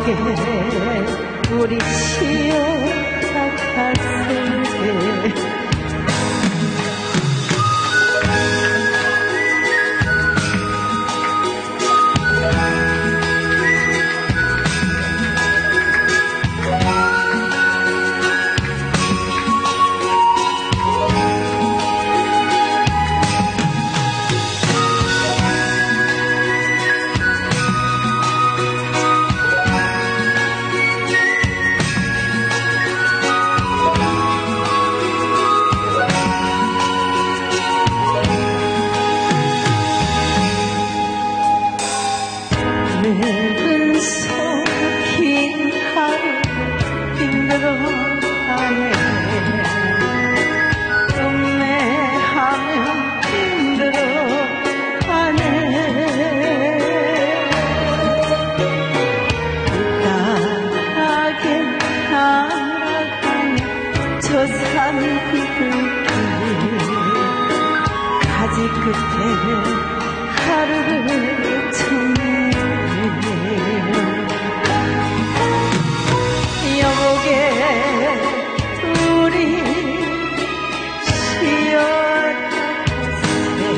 여보게 우리 시어가세 늙은 속긴 하루 힘들어하네 음매하면 힘들어하네 따하게 날아가는 저 산비둘기 가지 끝에 하루를 청해 여보게 우리 쉬어가세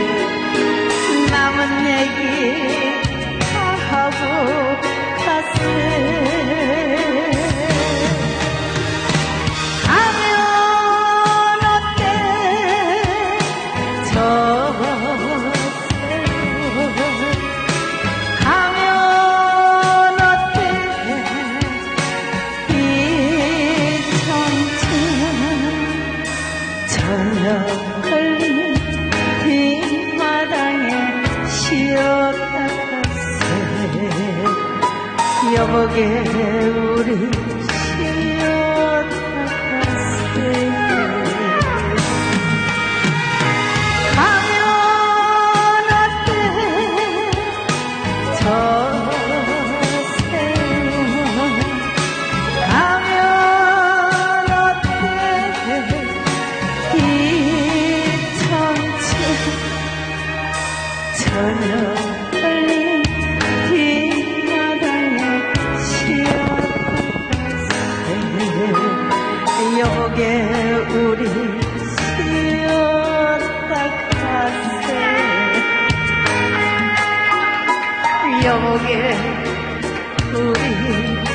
남은 얘기 다 하고 가세 가면 어때 저녁 걸리면 뒷마당에 쉬어가세 여보게 우리 쉬어가세 가면 어때 저 저녁 걸린 뒷마당에 쉬어가세 여보게 우리 쉬어가세 여보게 우리